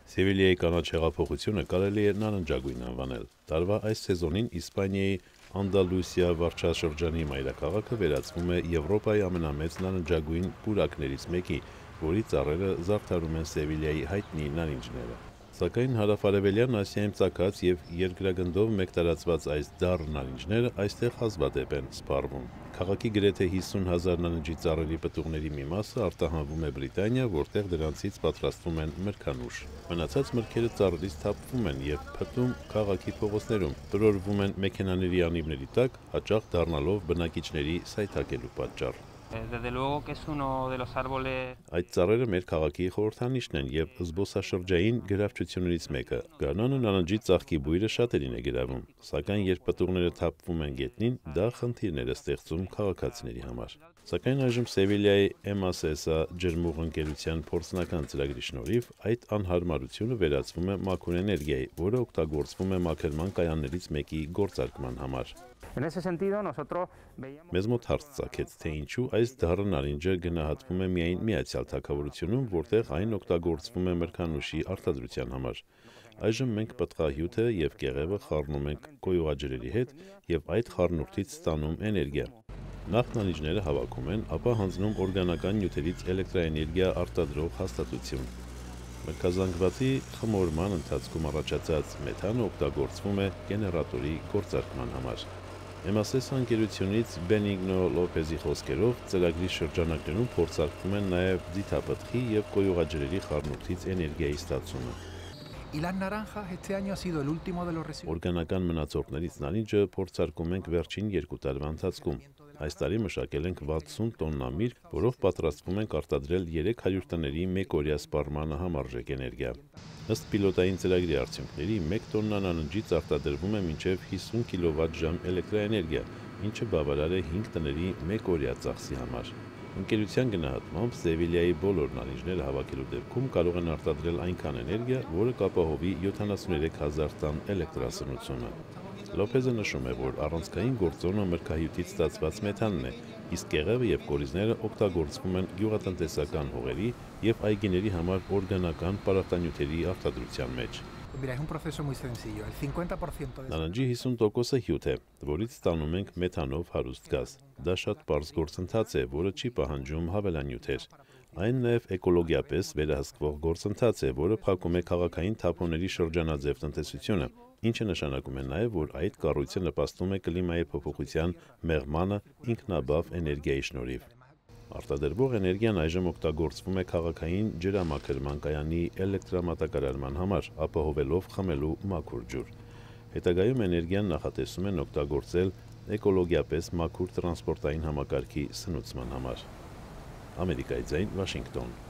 Սևիլիայի կանաչ հեղափոխությունը կարելի է նարնջագույն անվանել։ Տարվա այս սեզոնին Իսպանիայի Անդալուսիա վարչաշրջանի մայրաքաղաքը վերածվում է Եվրոպայի ամենամեծ նարնջագույն պուրակներից մեկի, որի ծառերը զարդարում են Սևիլիայի հայտնի նարինջները։ Սակայն հարավարևելյան Ասիայում ծագած եւ երկրագնդով մեկ տարածված այս դառ նարինջները այստեղ հազվադեպ են սպառվում։ Քաղաքի գրեթե 50,000 նարնջի ծառերի պտուղների մի մասը արտահանվում է Բրիտանիա, որտեղ դրանցից պատրաստվում են մրգանուշ։ Մնացած մրգերը ծառերից թափվում են եւ փտում քաղաքի փողոցներում, տրորվում են մեքենաների անիվների տակ, հաճախ դառնալով բնակիչների սայթաքելու պատճառ։ Desde luego que es uno de los árboles. Այդ ծառերը մեր քաղաքի խորհրդանիշն են եւ զբոսաշրջային գրավչություններից մեկը։ Գարնանը նարնջի ծաղկի բույրը շատերին է գրավում, սակայն երբ պտուղները թափվում են գետնին, դա խնդիրներ է ստեղծում քաղաքացիների համար։ Սակայն այժմ Սևիլիայի MASESA ջրմուղընկերության փորձնական ծրագրի շնորհիվ այդ անհարմարությունը վերածվում է մաքուր էներգիայի, որը օգտագործվում է մաքրման կայաններից մեկի գործարկման համար։ Մեզ մոտ հարց ծագեց, թե ինչու այս դառը նարինջը գնահատվում է միայն Միացյալ Թագավորությունում, որտեղ այն օգտագործվում է մրգանուշի արտադրության համար։ Այժմ մենք պտղահյութը եւ կեղևը խառնում ենք կոյուղաջրերի հետ եւ այդ խառնուրդից ստանում էներգիա։ Նախ նարինջները հավաքում են, ապա հանձնում օրգանական նյութերից էլեկտրաէներգիա արտադրող հաստատություն։ Մրգազանգվածի խմորման ընթացքում առաջացած մեթանը օգտագործվում է գեներատորի գործարկման համար։ MASESA ընկերությունից Բենիգնո Լոպեզի խոսքերով ծրագրի շրջանակներում փորձարկվում են նաև ձիթապտղի եւ կոյուղաջրերի խառնուրդից էներգիայի ստացումը։ Օրգանական մնացորդներից նարինջը փորձարկում ենք վերջին 2 տարվա ընթացքում։ Այս տարի մշակել ենք 60 տոննա միրգ, որով պատրաստվում ենք արտադրել 300 տների մեկօրյա սպառմանը համարժեք էներգիա։ Ըստ պիլոտային ծրագրի արդյունքների 1 տոննա նարնջից արտադրվում է մինչև 50 կիլովատ-ժամ էլեկտրաէներգիա, ինչը բավարար է 5 տների մեկօրյա ծախսի համար։ Ընկերության գնահատմամբ Սևիլիայի բոլոր նարինջները հավաքելու դեպքում կարող են արտադրել այնքան էներգիա, որը կապահովի 73,000 տան էլեկտրասնությունը։ Լոպեզը նշում է, որ առանցքային գործոնը մրգահյութից ստացված մեթանն է, իսկ կեղևը եւ կորիզները օգտագործվում են գյուղատնտեսական հողերի եւ այգիների համար օրգանական պարարտանյութերի արտադրության մեջ։ Նարնջի 50%-ը հյութ է, որից ստանում ենք մեթանով հարուստ գազ։ Դա շատ պարզ գործընթաց է, որը չի պահանջում հավելանյութեր։ Այն նաև էկոլոգիապես վերահսկվող գործընթաց է, որը փակում է քաղաքային թափոնների շրջանաձև տնտեսությունը, ինչը նշանակում է նաև, որ այդ կառույցը նպաստում է կլիմայի փոփոխության մեղմանը ինքնաբավ էներգիայի շնորհիվ։ Արտադրվող էներգիան այժմ օգտագործվում է քաղաքային ջրամաքրման կայանի էլեկտրամատակարարման համար, ապահովելով խմելու մաքուր ջուր։ Հետագայում էներգիան նախատեսում են օգտագործել էկոլոգիապես մաքուր տրանսպորտային համակարգի սնուցման համար։ Ամերիկայի ձայն, Վաշինգտոն։